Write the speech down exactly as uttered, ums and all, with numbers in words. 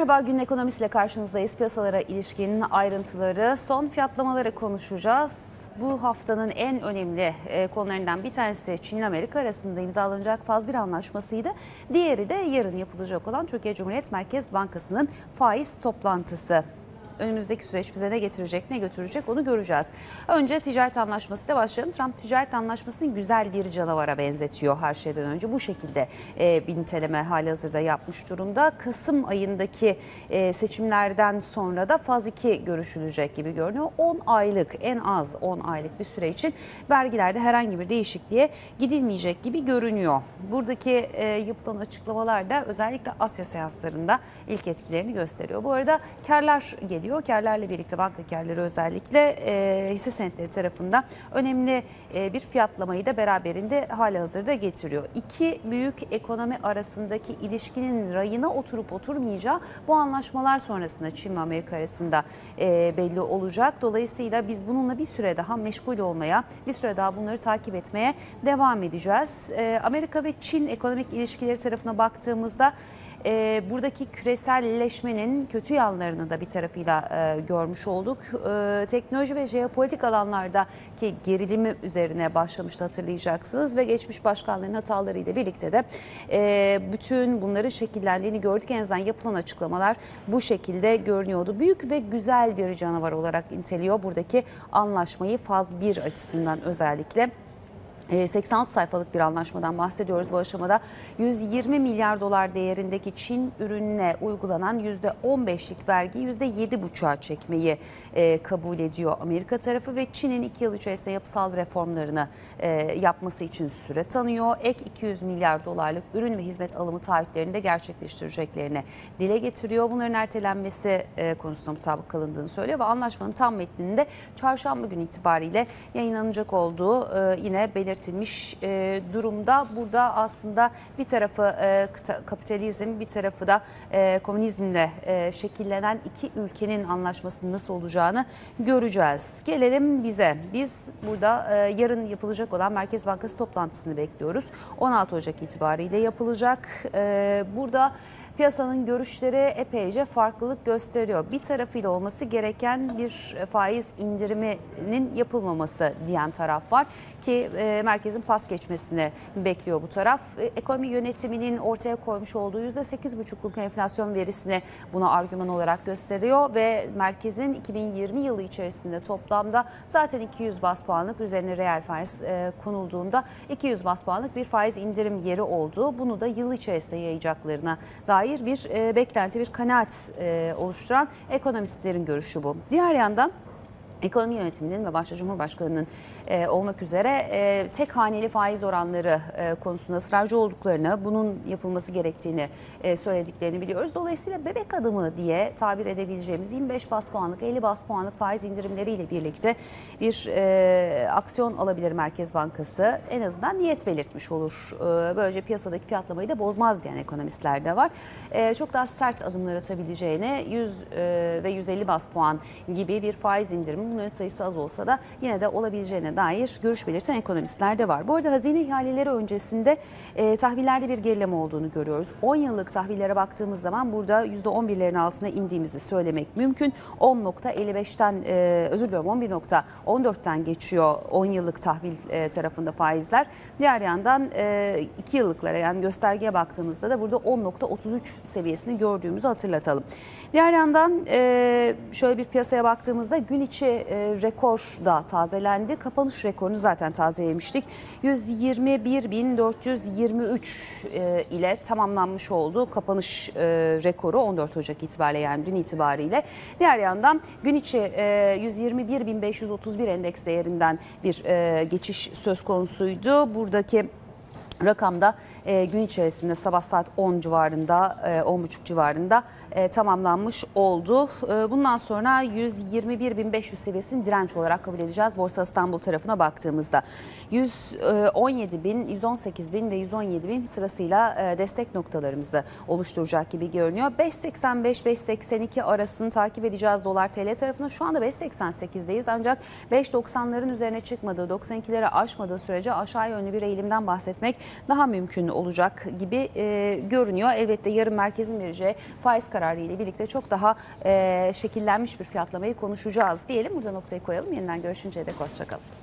Merhaba, günün ekonomisiyle karşınızdayız. Piyasalara ilişkin ayrıntıları, son fiyatlamaları konuşacağız. Bu haftanın en önemli konularından bir tanesi Çin-Amerika arasında imzalanacak faz bir anlaşmasıydı. Diğeri de yarın yapılacak olan Türkiye Cumhuriyet Merkez Bankası'nın faiz toplantısı. Önümüzdeki süreç bize ne getirecek, ne götürecek onu göreceğiz. Önce ticaret anlaşmasıyla başlayalım. Trump ticaret anlaşmasını güzel bir canavara benzetiyor her şeyden önce. Bu şekilde e, bir niteleme halihazırda yapmış durumda. Kasım ayındaki e, seçimlerden sonra da faz iki görüşülecek gibi görünüyor. on aylık, en az on aylık bir süre için vergilerde herhangi bir değişikliğe gidilmeyecek gibi görünüyor. Buradaki e, yapılan açıklamalar da özellikle Asya seanslarında ilk etkilerini gösteriyor. Bu arada karlar geliyor. Kârlarla birlikte banka kârları özellikle e, hisse senetleri tarafında önemli e, bir fiyatlamayı da beraberinde halihazırda getiriyor. İki büyük ekonomi arasındaki ilişkinin rayına oturup oturmayacağı bu anlaşmalar sonrasında Çin ve Amerika arasında e, belli olacak. Dolayısıyla biz bununla bir süre daha meşgul olmaya, bir süre daha bunları takip etmeye devam edeceğiz. E, Amerika ve Çin ekonomik ilişkileri tarafına baktığımızda e, buradaki küreselleşmenin kötü yanlarını da bir tarafıyla E, görmüş olduk. E, teknoloji ve jeopolitik alanlardaki gerilimi üzerine başlamıştı, hatırlayacaksınız ve geçmiş başkanların hatalarıyla birlikte de e, bütün bunların şekillendiğini gördük. En azından yapılan açıklamalar bu şekilde görünüyordu. Büyük ve güzel bir canavar olarak niteliyor buradaki anlaşmayı faz bir açısından özellikle. seksen altı sayfalık bir anlaşmadan bahsediyoruz bu aşamada. yüz yirmi milyar dolar değerindeki Çin ürününe uygulanan yüzde on beşlik vergiyi yüzde yedi buçuğa çekmeyi e, kabul ediyor Amerika tarafı ve Çin'in iki yıl içerisinde yapısal reformlarını e, yapması için süre tanıyor. Ek iki yüz milyar dolarlık ürün ve hizmet alımı taahhütlerini de gerçekleştireceklerini dile getiriyor. Bunların ertelenmesi e, konusunda mutabık kalındığını söylüyor ve anlaşmanın tam metninde çarşamba günü itibariyle yayınlanacak olduğu e, yine belirtilmiş e, durumda. Burada aslında bir tarafı e, kapitalizm, bir tarafı da e, komünizmle e, şekillenen iki ülkenin anlaşmasının nasıl olacağını göreceğiz. Gelelim bize. Biz burada e, yarın yapılacak olan Merkez Bankası toplantısını bekliyoruz. on altı Ocak itibariyle yapılacak. E, burada piyasanın görüşleri epeyce farklılık gösteriyor. Bir tarafıyla olması gereken bir faiz indiriminin yapılmaması diyen taraf var ki e, merkezin pas geçmesini bekliyor bu taraf. E, ekonomi yönetiminin ortaya koymuş olduğu yüzde sekiz buçukluk enflasyon verisini buna argüman olarak gösteriyor ve merkezin iki bin yirmi yılı içerisinde toplamda zaten iki yüz baz puanlık üzerine reel faiz e, konulduğunda iki yüz baz puanlık bir faiz indirim yeri olduğu, bunu da yıl içerisinde yayacaklarına dair bir e, beklenti, bir kanaat e, oluşturan ekonomistlerin görüşü bu. Diğer yandan ekonomi yönetiminin ve başta Cumhurbaşkanı'nın e, olmak üzere e, tek haneli faiz oranları e, konusunda ısrarcı olduklarını, bunun yapılması gerektiğini e, söylediklerini biliyoruz. Dolayısıyla bebek adımı diye tabir edebileceğimiz yirmi beş baz puanlık, elli baz puanlık faiz indirimleriyle birlikte bir e, aksiyon alabilir Merkez Bankası. En azından niyet belirtmiş olur. E, böylece piyasadaki fiyatlamayı da bozmaz diyen ekonomistler de var. E, çok daha sert adımlar atabileceğine yüz e, ve yüz elli baz puan gibi bir faiz indirimi, bunların sayısı az olsa da yine de olabileceğine dair görüş belirten ekonomistler de var. Bu arada hazine ihaleleri öncesinde e, tahvillerde bir gerileme olduğunu görüyoruz. on yıllık tahvillere baktığımız zaman burada yüzde on birlerin altına indiğimizi söylemek mümkün. on nokta elli beşten e, özür diliyorum on bir nokta on dörtten geçiyor on yıllık tahvil e, tarafında faizler. Diğer yandan e, iki yıllıklara, yani göstergeye baktığımızda da burada on nokta otuz üç seviyesini gördüğümüzü hatırlatalım. Diğer yandan e, şöyle bir piyasaya baktığımızda gün içi rekor da tazelendi. Kapanış rekorunu zaten tazelemiştik. yüz yirmi bir bin dört yüz yirmi üç ile tamamlanmış oldu kapanış rekoru on dört Ocak itibariyle, yani dün itibariyle. Diğer yandan gün içi yüz yirmi bir bin beş yüz otuz bir endeks değerinden bir geçiş söz konusuydu. Buradaki rakamda e, gün içerisinde sabah saat on civarında, e, on buçuk civarında e, tamamlanmış oldu. E, bundan sonra yüz yirmi bir bin beş yüz seviyesini direnç olarak kabul edeceğiz. Borsa İstanbul tarafına baktığımızda yüz on yedi bin, yüz on sekiz bin ve yüz on yedi bin sırasıyla e, destek noktalarımızı oluşturacak gibi görünüyor. beş seksen beş beş seksen iki arasını takip edeceğiz dolar T L tarafına. Şu anda beş seksen sekizdeyiz ancak beş doksanların üzerine çıkmadığı, doksan ikileri aşmadığı sürece aşağı yönlü bir eğilimden bahsetmek daha mümkün olacak gibi e, görünüyor. Elbette yarın merkezin vereceği faiz kararı ile birlikte çok daha e, şekillenmiş bir fiyatlamayı konuşacağız diyelim. Burada noktayı koyalım. Yeniden görüşünceye dek hoşçakalın.